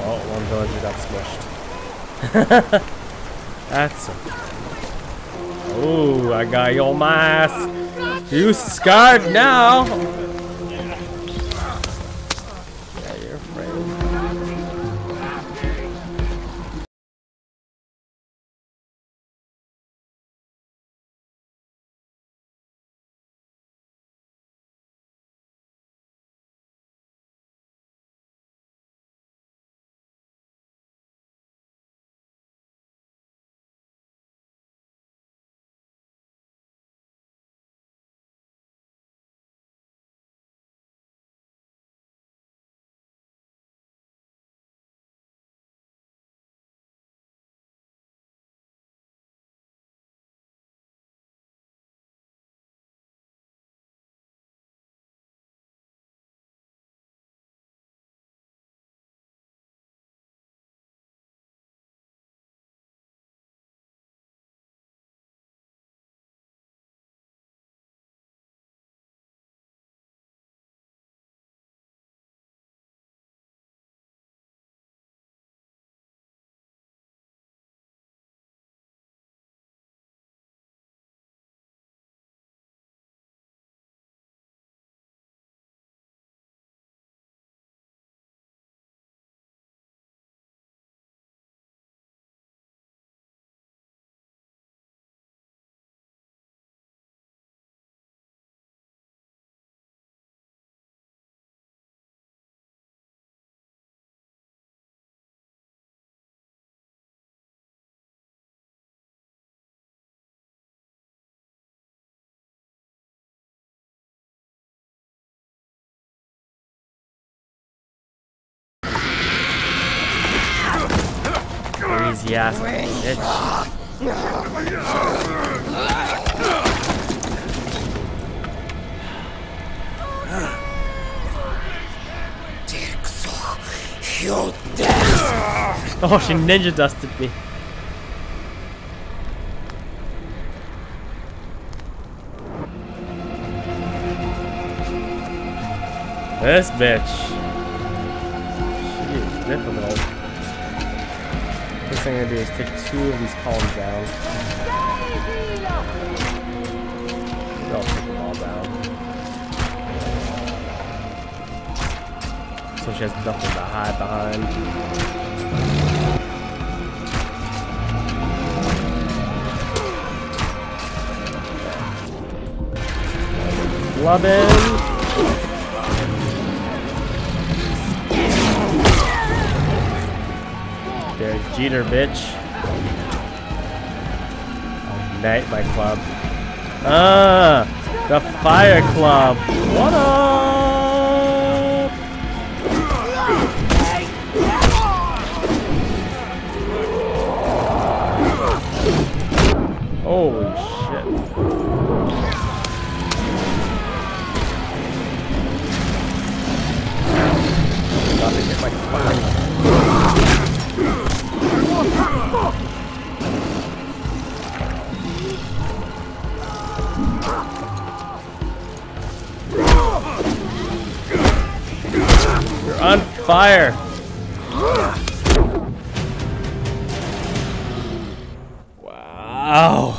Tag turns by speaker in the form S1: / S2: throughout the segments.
S1: Oh, one villager got smushed. That's. Ooh, I got your mask. You scarred now. Yeah, you're afraid. Easy ass bitch. Oh, she ninja dusted me. This bitch. She is difficult. First thing I'm gonna do is take 2 of these columns down. Maybe I'll take them all down. So she has nothing to hide behind. Clubbing. There's Jeter, bitch. Ignite my club. Ah, the Fire Club. What up? Holy shit. Got to get my fucking. You're on fire. Wow.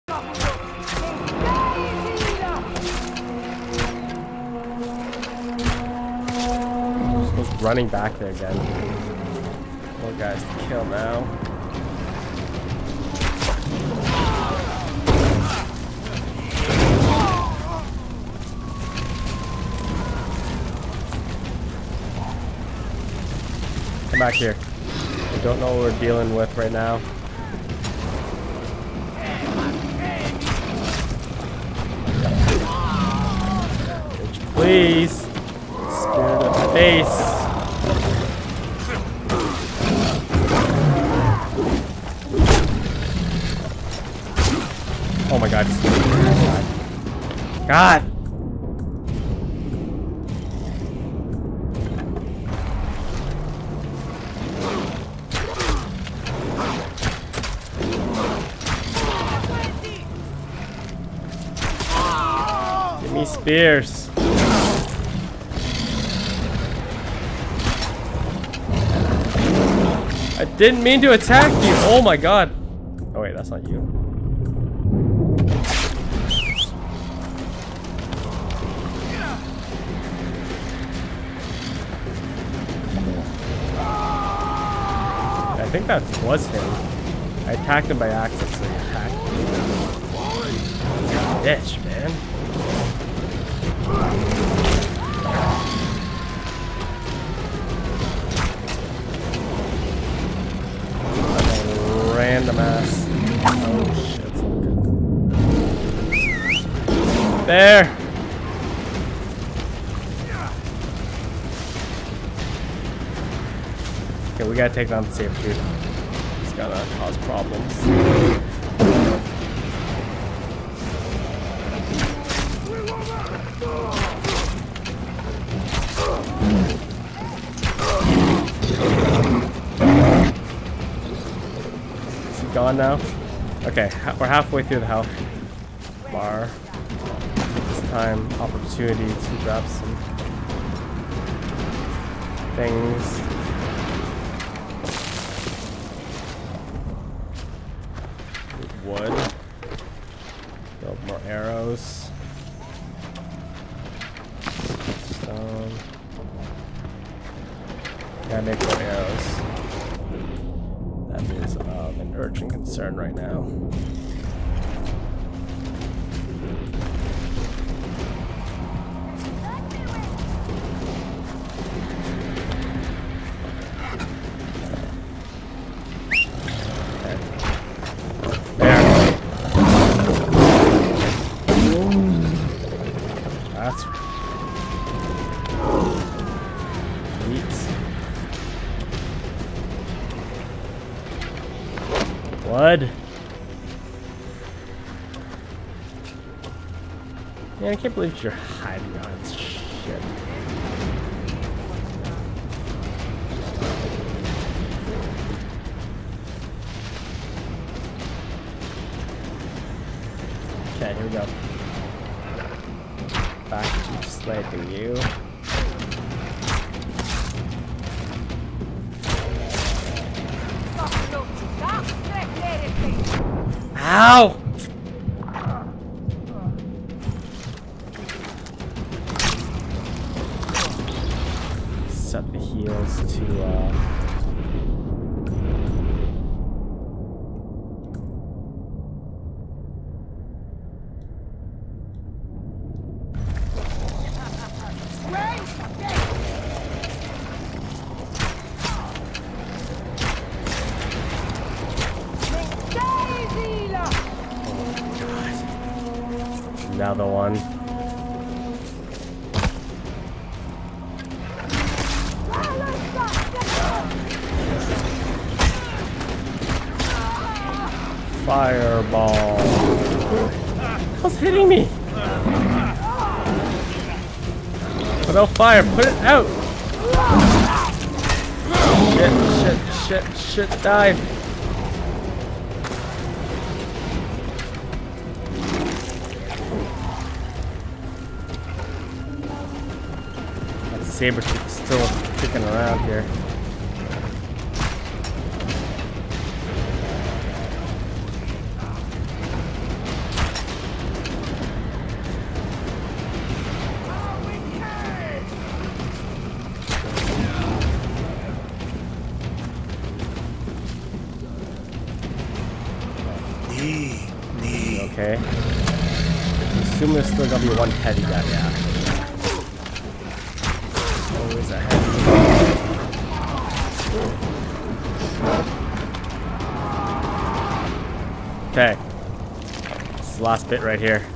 S1: Just goes running back there again. More guys to kill now. Come back here. I don't know what we're dealing with right now. Bitch, please. Spirit of the face. Oh my god. God. Give me spears. I didn't mean to attack you. Oh my god. Oh wait, that's not you. I think that was him. I attacked him by accident, so he attacked me. Bitch, man. Random ass. Oh shit. There. Okay, we gotta take down the saber tooth. It's gonna cause problems. Gone now? Okay, we're halfway through the health bar. This time, opportunity to grab some things. Need wood. Build more arrows. Stone. Gotta make more arrows. That is an urgent concern right now. Okay. There. That's neat. Blood. Man, I can't believe you're hiding on this shit. Okay, here we go. Back to sniping you. Ow! Set the heals to another one. Fireball. How's hitting me? Put out fire. Put it out. Shit. Die. That saber tooth is still kicking around here. okay? I assume there's still gonna be one heavy guy, yeah. Always a heavy. Okay. This is the last bit right here.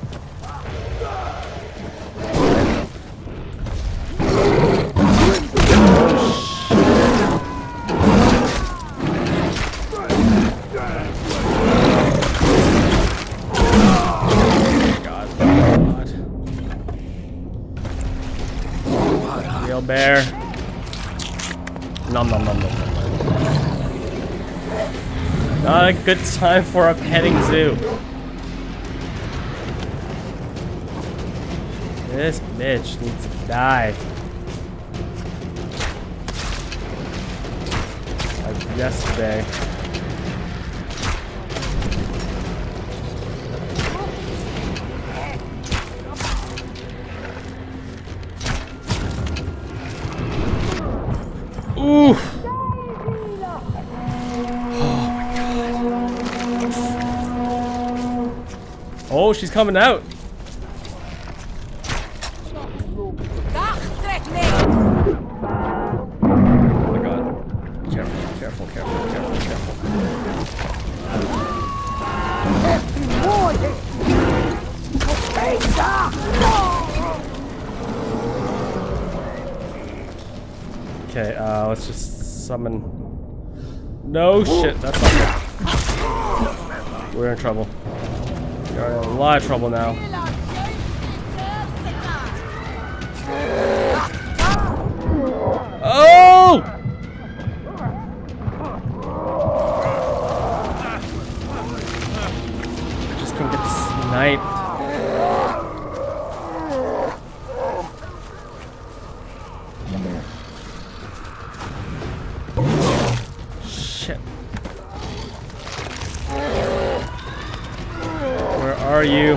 S1: Bear. Nom nom nom nom nom. Not a good time for a petting zoo. This bitch needs to die. Like yesterday. Ooh. Oh my god. Oh, she's coming out. Oh my god. Careful, careful, careful, careful, careful. Okay, let's just summon. No shit, that's not good. We're in trouble. We're in a lot of trouble now. Oh! I just couldn't get sniped. Shit. Where are you?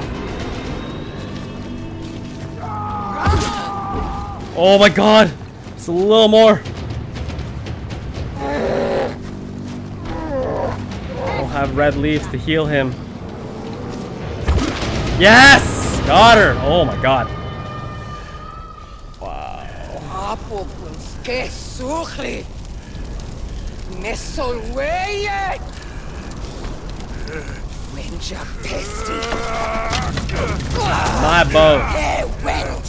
S1: Oh my god! It's a little more. I'll have red leaves to heal him. Yes! Got her! Oh my god. Wow. My boat.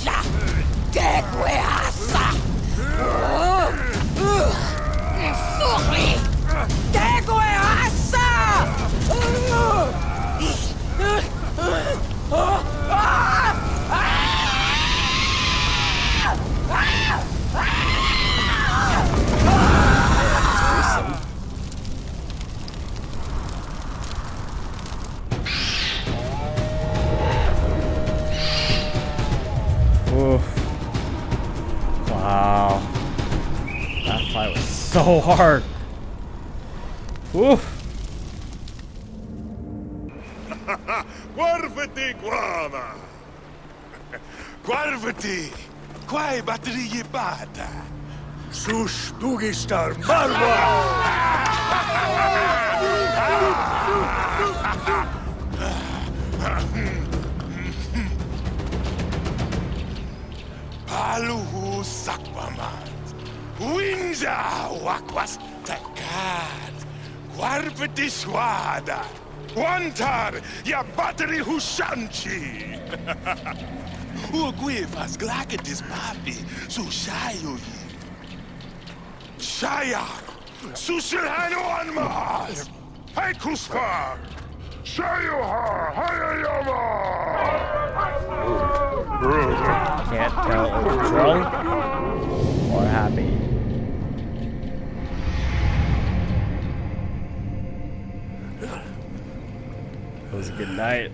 S1: Oof. Wow. That fight was so hard. Oof.
S2: Guarvati guava. Guarvati. Quai batterie bata. Sus dugistar marwa. Paluhu sakwamat. Winja wakwas takad. Guarvati swada. Wantar ya battery hushanchi. Uguifas glakatis papi sushayo yi. Shayar susilhano anmas. Haikusfar. Shayoha hayayama.
S1: Can't tell if you're drunk or happy. It was a good night.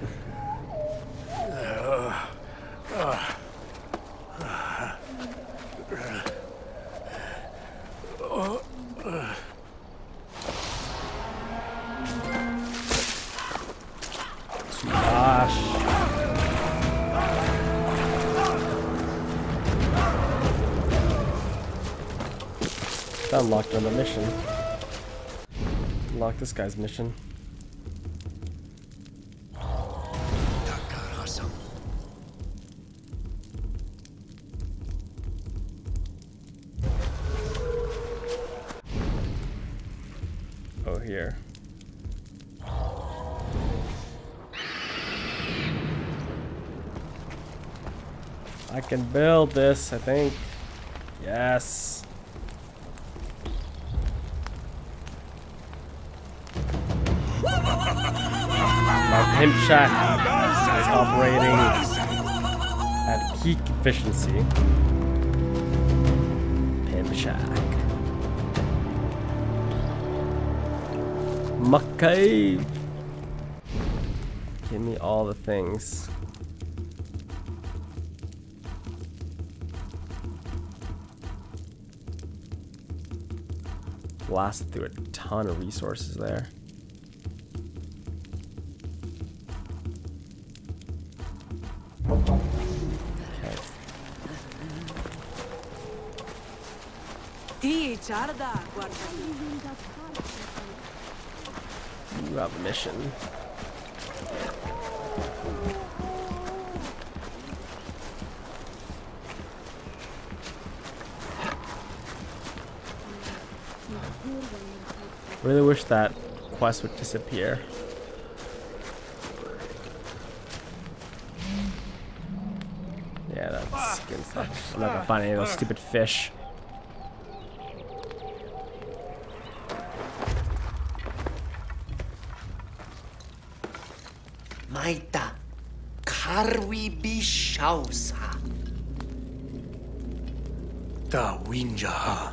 S1: Gosh. Unlocked on the mission. Unlock this guy's mission. here? I can build this, I think. Yes. My pimp shack is operating at peak efficiency. Pimp shack. McCabe. Give me all the things. Blasted through a ton of resources there. Okay. You have a mission. Really wish that quest would disappear. Yeah, that's good stuff. I'm not gonna find any of those stupid fish.
S3: Maita Karwi Bishausa
S2: Ta Winjaha.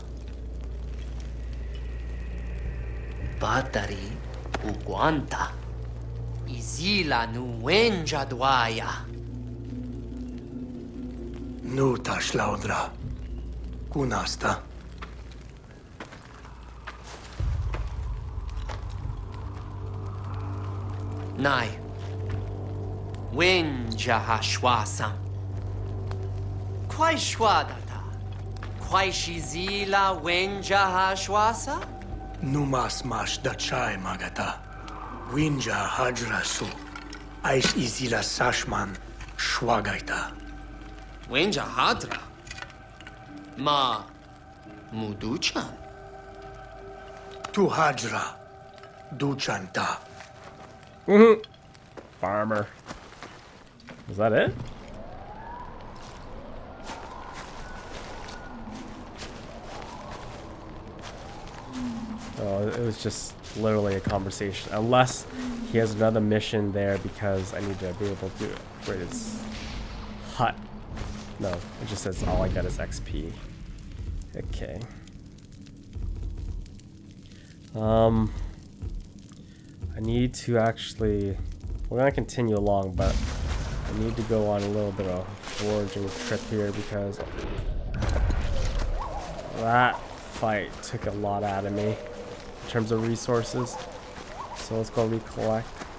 S3: Batari Uguanta Izila Nuenja Dwaya
S2: Nuta Schlaudra. Kunasta.
S3: Nai Wenja Hashwasam Quai Shwadata Quai Shizila Wenja Hashwasa
S2: Numas mash dachai magata. Winja hajrasu. Aish izila sashman shwagaita.
S3: Wenja Hadra Ma Muduchan
S2: Tu hajra. Duchanta.
S1: Farmer. Is that it? Oh, it was just literally a conversation. Unless he has another mission there because I need to be able to upgrade his hut. No, it just says all I got is XP. Okay. I need to actually... We're gonna continue along, but I need to go on a little bit of a foraging trip here because that fight took a lot out of me in terms of resources. So let's go recollect.